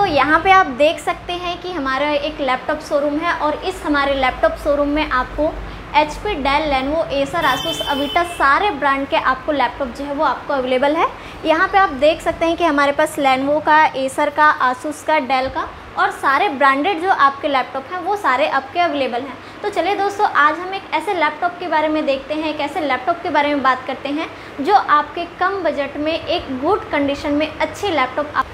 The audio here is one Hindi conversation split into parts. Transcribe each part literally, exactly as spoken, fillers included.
यहाँ पे आप देख सकते हैं कि हमारा एक लैपटॉप शोरूम है और इस हमारे लैपटॉप शोरूम में आपको H P, Dell, Lenovo, Acer, Asus, Avita सारे ब्रांड के आपको लैपटॉप जो है वो आपको अवेलेबल है। यहाँ पे आप देख सकते हैं कि हमारे पास लेनोवो का, एसर का, आसूस का, डेल का और सारे ब्रांडेड जो आपके लैपटॉप हैं वो सारे आपके अवेलेबल हैं। तो चलिए दोस्तों, आज हम एक ऐसे लैपटॉप के बारे में देखते हैं, एक ऐसे लैपटॉप के बारे में बात करते हैं जो आपके कम बजट में एक गुड कंडीशन में अच्छे लैपटॉप आप...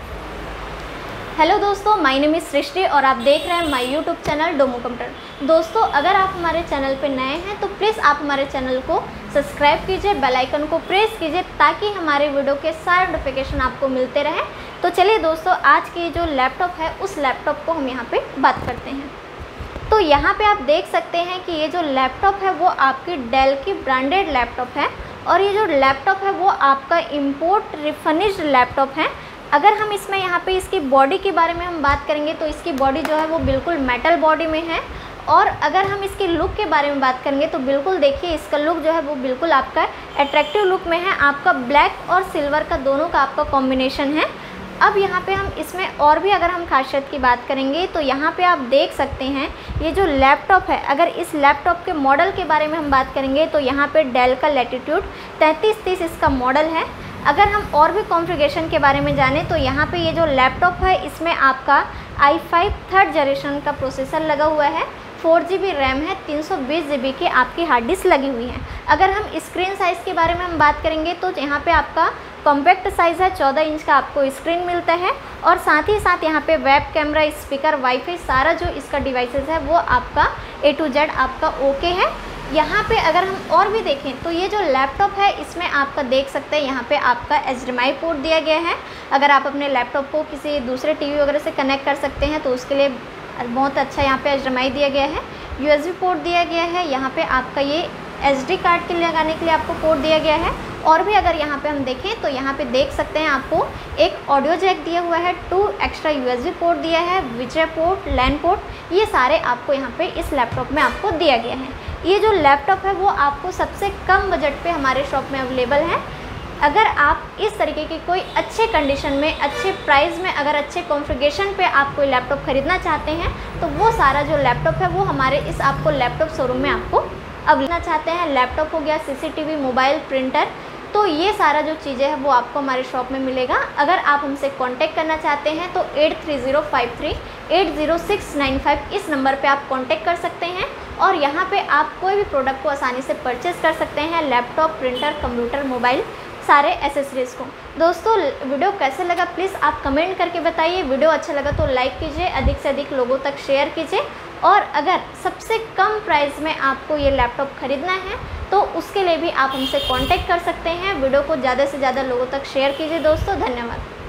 हेलो दोस्तों, माय नेम इज़ सृष्टि और आप देख रहे हैं my YouTube channel Domo computer. दोस्तों, अगर आप हमारे चैनल पर नए हैं तो प्लीज़ आप हमारे चैनल को सब्सक्राइब कीजिए, बेल आइकन को प्रेस कीजिए ताकि हमारे वीडियो के सारे नोटिफिकेशन आपको मिलते रहें। तो चलिए दोस्तों, आज की जो लैपटॉप है उस लैपटॉप को हम यहाँ पे बात करते हैं। तो यहाँ पे आप देख सकते हैं कि ये जो लैपटॉप है वो आपकी डेल की ब्रांडेड लैपटॉप है और ये जो लैपटॉप है वो आपका इम्पोर्ट रिफर्निश्ड लैपटॉप है। अगर हम इसमें यहाँ पे इसकी बॉडी के बारे में हम बात करेंगे तो इसकी बॉडी जो है वो बिल्कुल मेटल बॉडी में है और अगर हम इसकी लुक के बारे में बात करेंगे तो बिल्कुल देखिए इसका लुक जो है वो बिल्कुल आपका अट्रैक्टिव लुक में है। आपका ब्लैक और सिल्वर का दोनों का आपका कॉम्बिनेशन है। अब यहाँ पे हम इसमें और भी अगर हम खासियत की बात करेंगे तो यहाँ पे आप देख सकते हैं ये जो लैपटॉप है, अगर इस लैपटॉप के मॉडल के बारे में हम बात करेंगे तो यहाँ पे डेल का लैटिट्यूड तैंतीस तीस इसका मॉडल है। अगर हम और भी कॉन्फ़िगरेशन के बारे में जानें तो यहाँ पे ये जो लैपटॉप है इसमें आपका आई फाइव थर्ड जनरेशन का प्रोसेसर लगा हुआ है, फोर जी बी रैम है, तीन सौ बीस जी बी की आपकी हार्ड डिस्क लगी हुई है। अगर हम स्क्रीन साइज़ के बारे में हम बात करेंगे तो यहाँ पे आपका कॉम्पैक्ट साइज़ है, चौदह इंच का आपको स्क्रीन मिलता है और साथ ही साथ यहाँ पे वेब कैमरा, स्पीकर, वाईफाई सारा जो इसका डिवाइसेस है वो आपका ए टू जेड आपका ओके है। यहाँ पे अगर हम और भी देखें तो ये जो लैपटॉप है इसमें आपका देख सकते हैं यहाँ पे आपका H D M I port दिया गया है। अगर आप अपने लैपटॉप को किसी दूसरे टीवी वगैरह से कनेक्ट कर सकते हैं तो उसके लिए बहुत अच्छा यहाँ पे एच डी एम आई दिया गया है। यू एस बी पोर्ट दिया गया है, यहाँ पे आपका ये एस डी कार्ड के लिए लगाने के लिए आपको पोर्ट दिया गया है। और भी अगर यहाँ पे हम देखें तो यहाँ पे देख सकते हैं आपको एक ऑडियो जैक दिया हुआ है, two extra U S B port दिया है, विजय पोर्ट, लैन पोर्ट, ये सारे आपको यहाँ पे इस लैपटॉप में आपको दिया गया है। ये जो लैपटॉप है वो आपको सबसे कम बजट पे हमारे शॉप में अवेलेबल है। अगर आप इस तरीके की कोई अच्छे कंडीशन में, अच्छे प्राइस में, अगर अच्छे कॉन्फ़िगरेशन पे आप कोई लैपटॉप ख़रीदना चाहते हैं तो वो सारा जो लैपटॉप है वो हमारे इस आपको लैपटॉप शोरूम में आपको अवेलेबल चाहते हैं। लैपटॉप हो गया, C C T V, mobile, printer, तो ये सारा जो चीज़ें हैं वो आपको हमारे शॉप में मिलेगा। अगर आप हमसे कांटेक्ट करना चाहते हैं तो eight three zero five three eight zero six nine five इस नंबर पे आप कांटेक्ट कर सकते हैं और यहाँ पे आप कोई भी प्रोडक्ट को आसानी से परचेज़ कर सकते हैं, लैपटॉप, प्रिंटर, कंप्यूटर, मोबाइल, सारे एसेसरीज़ को। दोस्तों, वीडियो कैसे लगा प्लीज़ आप कमेंट करके बताइए। वीडियो अच्छा लगा तो लाइक कीजिए, अधिक से अधिक लोगों तक शेयर कीजिए और अगर सबसे कम प्राइस में आपको ये लैपटॉप ख़रीदना है तो उसके लिए भी आप हमसे कांटेक्ट कर सकते हैं। वीडियो को ज़्यादा से ज़्यादा लोगों तक शेयर कीजिए। दोस्तों, धन्यवाद।